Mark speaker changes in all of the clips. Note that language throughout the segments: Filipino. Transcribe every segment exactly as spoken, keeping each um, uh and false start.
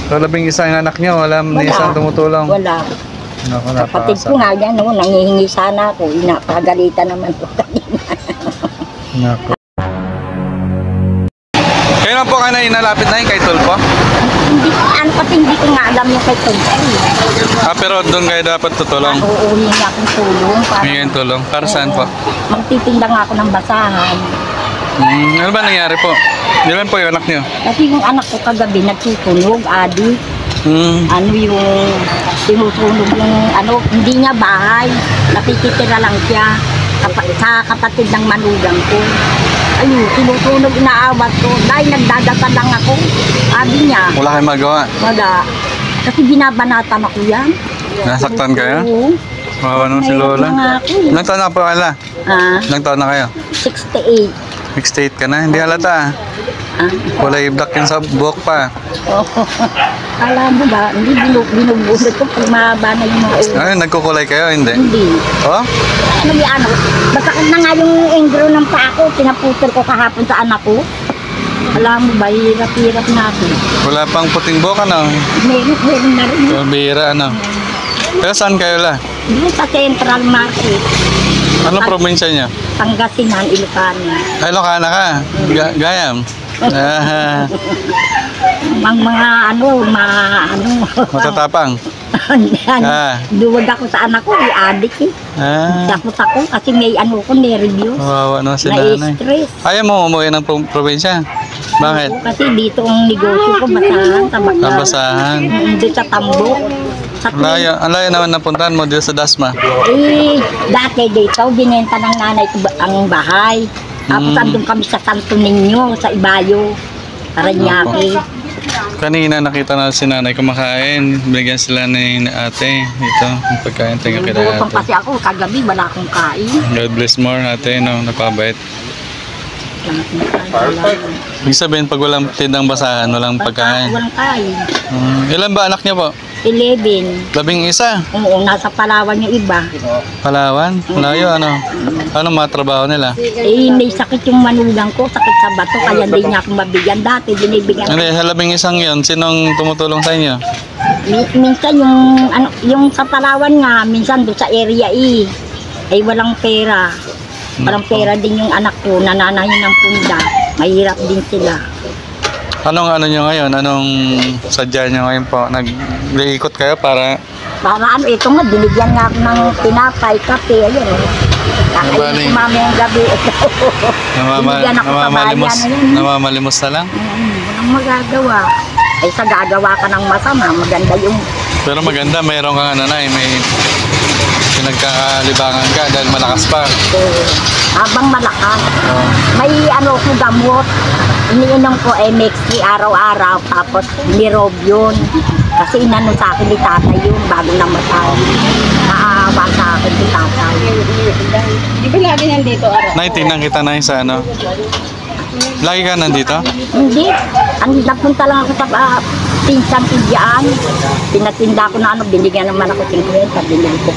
Speaker 1: So, labing isa yung anak nyo, wala na isang tumutulong.
Speaker 2: Wala.
Speaker 1: Naku,
Speaker 2: kapatid ko nga yan, no, nangihingi sana ako. Inapagalitan naman po kanina.
Speaker 1: Naku. Kailan po ka na inalapit na yun kay Tulpo?
Speaker 2: Hindi ko, ano pati hindi ko nga alam yung kay Tulpo.
Speaker 1: Ah, pero doon kayo dapat tutulong?
Speaker 2: Oo, hindi akong tulong.
Speaker 1: Hindi kayong tulong? Para saan po?
Speaker 2: Magtitinda nga ako ng basahan.
Speaker 1: Hmm, ano ba nangyari po? Ilan po yung anak niyo?
Speaker 2: Kasi yung anak ko kagabi nagtutunog, Adi.
Speaker 1: Hmm.
Speaker 2: Ano yung tinutunog yung ano, hindi niya bahay. Nakikitira lang siya kapa, sa kapatid ng manugang ko. Ayun, tinutunog, inaawat ko. Dahil nagdadasal lang ako. Adi niya.
Speaker 1: Wala kayong magawa?
Speaker 2: Wala. Kasi binabanatan ako yan.
Speaker 1: Nasaktan kayo?
Speaker 2: Oo.
Speaker 1: Wawa naman si Lola. Ilang taon na po wala?
Speaker 2: Ah,
Speaker 1: Ilang taon na kayo?
Speaker 2: sixty-eight.
Speaker 1: sixty-eight ka na? Hindi halata.
Speaker 2: Ah.
Speaker 1: Kulay black yun sa buhok pa.
Speaker 2: Oo. Alam mo ba, hindi binubulot ko pag mahaba na yung mga ulo.
Speaker 1: Ay, nagkukulay kayo? Hindi?
Speaker 2: Hindi.
Speaker 1: Oh?
Speaker 2: Ano yung ano? Masakit na nga yung ingro ng paa ko. Pinaputol ko kahapon sa anak ko. Alam mo ba, hirap-hirap natin.
Speaker 1: Wala pang puting buhok, ano?
Speaker 2: Meron, meron na rin.
Speaker 1: Bihira, ano? Pero saan kayo la?
Speaker 2: Doon sa Central Market.
Speaker 1: Anong probinsya niya?
Speaker 2: Pangasinan, Ilocano.
Speaker 1: Ay, Ilocana ka? Ga Gayam? Ah,
Speaker 2: Ang mga ano, mga ano.
Speaker 1: matatapang? Ah.
Speaker 2: Duwag ako sa anak ko, i-addict eh.
Speaker 1: Ah,
Speaker 2: Takot ako kasi may ano ko, nervyos.
Speaker 1: kawawa naman si nanay.
Speaker 2: Na-stress.
Speaker 1: Ayaw mo umuwi ng pro probinsya? Bakit?
Speaker 2: Oo, kasi dito ang negosyo ko, basahan, tabak.
Speaker 1: Nabasahan.
Speaker 2: Dito sa Tambo. Sa
Speaker 1: Ang layo, ang layo naman napuntahan mo dito sa Dasma.
Speaker 2: Eh, dati dito, binenta ng nanay ko ba- ang bahay. Tapos
Speaker 1: Mm.
Speaker 2: andun kami sa Santo Niño, sa Ibayo, Paranaque.
Speaker 1: Kanina nakita na si nanay kumakain. Bigyan sila ni ate. Ito, ang pagkain. Thank you kay
Speaker 2: Gutom
Speaker 1: ate.
Speaker 2: kasi ako, kagabi wala akong kain.
Speaker 1: God bless more ate, no? Napabait.
Speaker 2: Wala akong kain, wala.
Speaker 1: Ibig sabihin, pag walang tindang basahan, walang pagkain.
Speaker 2: Walang kain.
Speaker 1: Hmm, ilan ba anak niya po?
Speaker 2: eleven.
Speaker 1: Labing isa.
Speaker 2: Oo, nasa Palawan yung iba.
Speaker 1: Palawan? Layo, ano? Ano mga trabaho nila?
Speaker 2: Eh, may sakit yung manugang ko, sakit sa bato, kaya hindi niya ako mabigyan. Dati, binibigyan
Speaker 1: Hindi, sa labing isang yon, sinong tumutulong sa inyo?
Speaker 2: Mi- minsan yung ano yung sa Palawan nga, minsan doon sa area E, ay walang pera. Walang pera din yung anak ko, nananahin ng punda. Mahirap din sila.
Speaker 1: Anong ano nyo ngayon? Anong sadya nyo ngayon po? Nag-iikot kayo para...
Speaker 2: Para ano, ito nga, binigyan nga ako ng tinapay, kape, ayun. Oh. Kakainin ko mamayang gabi.
Speaker 1: Namama,
Speaker 2: Binigyan ako sa
Speaker 1: namamalimos,
Speaker 2: bayan, ayun.
Speaker 1: namamalimos na lang?
Speaker 2: Mm, walang magagawa. Ay sa gagawa ka ng masama, maganda yung...
Speaker 1: Pero maganda, mayroon kang ano na eh, may pinagkakalibangan ka dahil malakas pa.
Speaker 2: Eh, habang malakas,
Speaker 1: Oh.
Speaker 2: may ano ko gamot. Iniinom ko eh Mexi araw-araw, tapos nirob yun. Kasi inano sa akin ni tatay yun bago namatay. Naaawa sa akin ni tatay.
Speaker 3: Di ba lagi nandito araw?
Speaker 1: Nay, tingnan kita na sa ano. Lagi ka nandito?
Speaker 2: Hindi, ang napunta lang ako sa uh, pinsang tigyaan. Pinatinda ko na ano, binigyan naman ako fifty, binigyan ko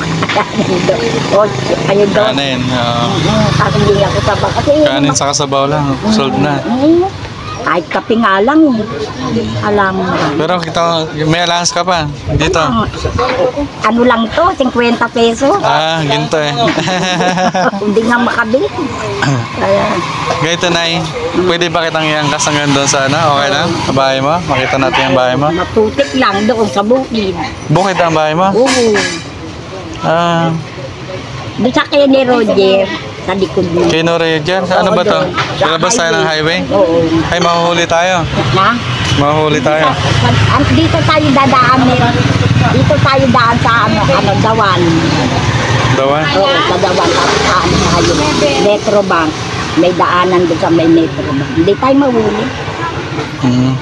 Speaker 2: o, kayo doon.
Speaker 1: Kanin. oo.
Speaker 2: Mm, Tapos hindi ako sa bak. Kasi,
Speaker 1: Kanin sa kasabaw lang. Sold na.
Speaker 2: Mm, kahit kape nga lang eh. Alam mo.
Speaker 1: Pero kita, may allowance ka pa. Dito.
Speaker 2: Ang- ano lang to, fifty peso.
Speaker 1: Ah, ginto eh.
Speaker 2: Hindi nga makabili. Kaya,
Speaker 1: Ganito, Nay. Pwede ba kitang iangkas hanggang doon sa ano? Okay lang? Sa bahay mo? Makita natin yung bahay mo?
Speaker 2: matutik lang doon sa bukid.
Speaker 1: Bukid ang bahay mo?
Speaker 2: Oo.
Speaker 1: Ah,
Speaker 2: Doon sa kaya ni Roger, sa likod mo.
Speaker 1: Kino Rio dyan? Ano ba to? Lalabas tayo ng highway?
Speaker 2: Oo.
Speaker 1: Ay, mahuhuli tayo.
Speaker 2: Na?
Speaker 1: Mahuhuli tayo.
Speaker 2: An- Dito tayo dadaan eh. Dito tayo daan sa ano, ano, Dawan.
Speaker 1: Dawan?
Speaker 2: Oo, sa Dawan. Tapos sa ano tayo, Metro Bank. May daanan doon sa may Metro Bank. Hindi tayo mahuli.
Speaker 1: Mm.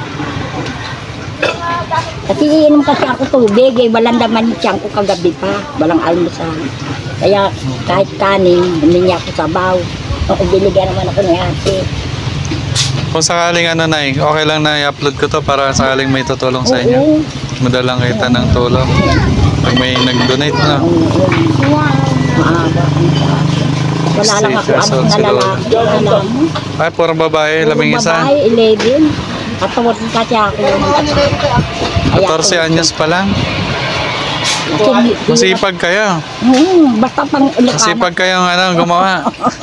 Speaker 2: Kasi iinom kasi ako tubig eh. Walang laman yung tiyan ko kagabi pa. Walang almusal. Kaya kahit kanin, hindi niya ako sabaw. O binigyan naman ako ni ate.
Speaker 1: Kung sakaling ano, Nay, okay lang na i-upload ko to para sakaling may tutulong sa inyo.
Speaker 2: Oo.
Speaker 1: Madalang kita ng tulong. Pag may nag-donate na.
Speaker 2: Maaga kami sa akin. Wala lang ako
Speaker 1: Six years
Speaker 2: anak
Speaker 1: old
Speaker 2: na
Speaker 1: si Lola.
Speaker 2: lalaki. Alam mo?
Speaker 1: Ay, puro babae, labing isa.
Speaker 2: Babae, eleven. At tawag kasi ako.
Speaker 1: fourteen anyos pa lang.
Speaker 2: Kasi,
Speaker 1: Masipag kayo.
Speaker 2: Hmm, basta pang Ilocano.
Speaker 1: Masipag kayong ano, gumawa.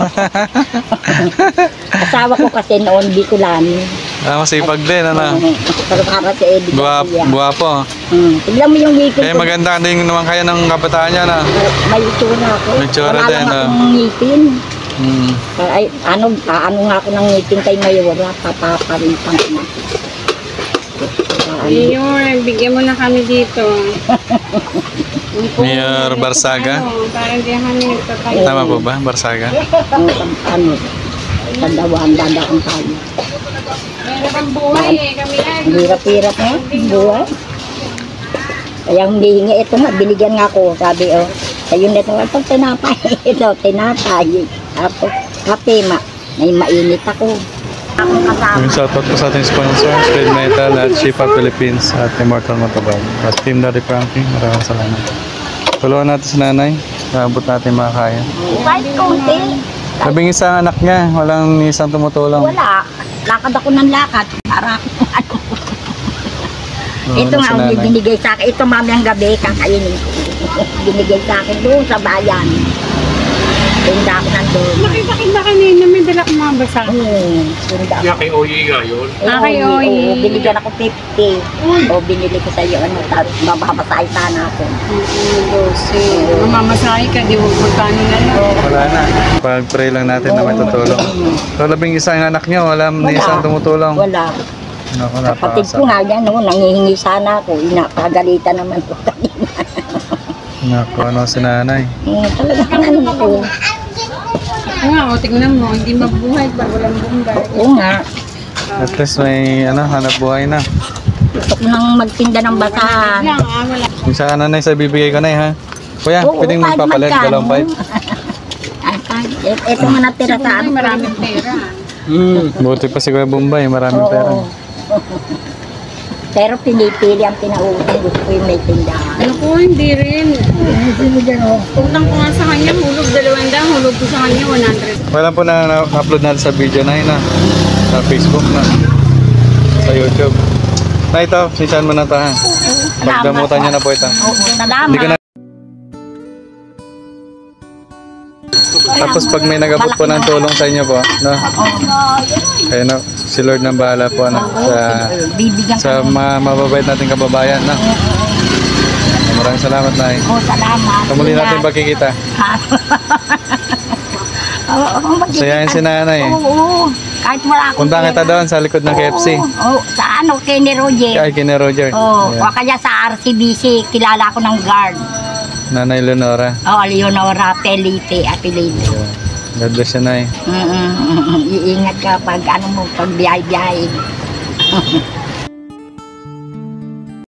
Speaker 2: Asawa ko kasi noon, Bicolano.
Speaker 1: Ah, masipag din, ano.
Speaker 2: Pero para sa Eddie
Speaker 1: Guwap,
Speaker 2: Garcia.
Speaker 1: guwapo.
Speaker 2: Hmm. Tignan mo yung ngipin
Speaker 1: Kaya
Speaker 2: ko.
Speaker 1: maganda din naman kayo ng kabataan niya, na.
Speaker 2: May itsura ako.
Speaker 1: May itsura
Speaker 2: Wala
Speaker 1: din,
Speaker 2: lang
Speaker 1: ah.
Speaker 2: akong ngipin.
Speaker 1: Hmm.
Speaker 2: Ay, ano, ano nga ako ng ngipin kay Mayora, papaparitan ko na. Ah, ano,
Speaker 3: Mayor, bigyan mo na kami dito.
Speaker 1: Mayor Barsaga?
Speaker 3: Ano, parang di kami nagtatayo.
Speaker 1: Tama po ba, Barsaga?
Speaker 2: ano, ano, sa dawaan, dadaan tayo.
Speaker 3: Meron kang buhay eh, kami ay.
Speaker 2: Ang hirap-hirap nga, buhay. Kaya humihingi, ito nga, binigyan nga ako, sabi, oh, sa'yo na ito, ito, tinapay, ito, tinapay. Tapos, kape, ma, may mainit ako. Akong kasama.
Speaker 1: Yung shoutout po sa ating sponsors, Red Metal at Shifa Philippines at Immortal Motorbike. At Team Daddy Frankie, maraming salamat. Tulungan natin si nanay, naabot natin makakaya.
Speaker 2: Kahit konti,
Speaker 1: Labing isang anak niya, walang isang tumutulong.
Speaker 2: wala. Lakad ako ng lakad, para ako, ano.
Speaker 1: Oo,
Speaker 2: Ito nga,
Speaker 1: si
Speaker 2: ang
Speaker 1: nanay.
Speaker 2: binigay sa akin, ito mamayang gabi, kakainin ko. Binigay sa akin doon sa bayan. Tinda ako nandun.
Speaker 3: Bakit bakit ba kanina may dala kang mga basa?
Speaker 2: Hmm, tinda ako.
Speaker 4: Kay Oye nga yun.
Speaker 3: Ah, kay
Speaker 2: Oo,
Speaker 3: Oy.
Speaker 2: oo, binigyan ako fifty. O, binili ko sa iyo, ano, tapos bababasay sana ako.
Speaker 3: Mm, dose. Mamamasahe ka, di mo magkano na lang.
Speaker 1: Wala na. Pag-pray lang natin na may tutulong. So, labing isang anak niya, wala ni
Speaker 2: Wala.
Speaker 1: isang tumutulong.
Speaker 2: Wala.
Speaker 1: Naku,
Speaker 2: Kapatid
Speaker 1: napakasa.
Speaker 2: ko nga yan, no, nangihingi sana ako. Inapagalitan naman ko kanina.
Speaker 1: Naku, ano si nanay.
Speaker 2: Hmm, talaga ano ako.
Speaker 3: Oo nga, o tingnan mo, hindi mabuhay pa, walang bumbay.
Speaker 2: Oo nga.
Speaker 1: At least may ano, hanap buhay na.
Speaker 2: Gusto ko nang magtinda ng basahan.
Speaker 3: Lang ah, wala.
Speaker 1: Yung sa nanay sa bibigay ko na ha. Kuya,
Speaker 2: Oo,
Speaker 1: pwedeng
Speaker 2: kahit
Speaker 1: magpapalit,
Speaker 2: magkano.
Speaker 1: dalawang pipe.
Speaker 2: Ay, kahit, et- eto man natira sa
Speaker 3: Ay,
Speaker 2: ano.
Speaker 3: maraming pera.
Speaker 1: Buti pa si Kuya Bombay, maraming pera.
Speaker 2: Oo. Pero pinipili ang pinautin. Gusto ko yung may tindahan.
Speaker 3: Ano ko, hindi rin.
Speaker 2: Sino dyan o?
Speaker 3: Utang ko nga sa kanya, hulog dalawang dang, hulog ko sa kanya, one hundred.
Speaker 1: Wala po na na-upload natin sa video na yun na. Sa Facebook na. Sa YouTube. Na ito, sinsaan mo na ito ha. Pagdamutan niya na po ito.
Speaker 2: Oo, salamat.
Speaker 1: Hindi ko na... Tapos pag may nagabot po ng tulong sa inyo po, no? Kaya no, si Lord nang bahala po ano, sa,
Speaker 2: Bibigyan
Speaker 1: sa
Speaker 2: ka.
Speaker 1: mga mababait nating kababayan, no? Maraming salamat na eh.
Speaker 2: Oo, salamat.
Speaker 1: Kamuli natin
Speaker 2: Ingat.
Speaker 1: pagkikita.
Speaker 2: Oo, oo, magkikita.
Speaker 1: Sayahin si nanay.
Speaker 2: Oo, kahit wala akong
Speaker 1: Punta kita
Speaker 2: pera.
Speaker 1: doon sa likod ng K F C.
Speaker 2: Oo, oo, sa ano, kay ni Roger.
Speaker 1: Kay kina Roger.
Speaker 2: Oo,
Speaker 1: Ayan.
Speaker 2: o kaya sa R C B C, kilala ko ng guard.
Speaker 1: Nanay Leonora.
Speaker 2: Oo, Leonora Felipe, apelido.
Speaker 1: God bless you, Nay.
Speaker 2: Mm-mm, iingat ka pag ano mo, pag biyay-biyay.